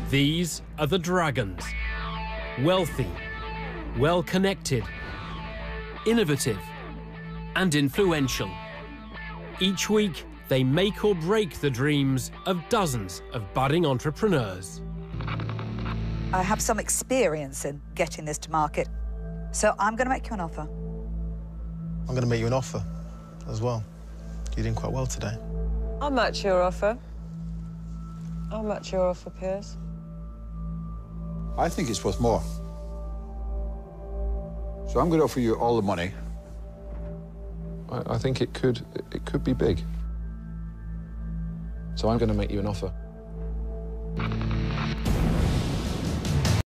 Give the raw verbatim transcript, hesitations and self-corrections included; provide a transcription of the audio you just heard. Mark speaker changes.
Speaker 1: These are the dragons. Wealthy, well-connected, innovative, and influential. Each week, they make or break the dreams of dozens of budding entrepreneurs.
Speaker 2: I have some experience in getting this to market, so I'm going to make you an offer.
Speaker 3: I'm going to make you an offer as well. You're doing quite well today.
Speaker 4: I'll match your offer. I'll match your offer, Piers.
Speaker 5: I think it's worth more. So I'm going to offer you all the money.
Speaker 6: I, I think it could, it could be big. So I'm going to make you an offer.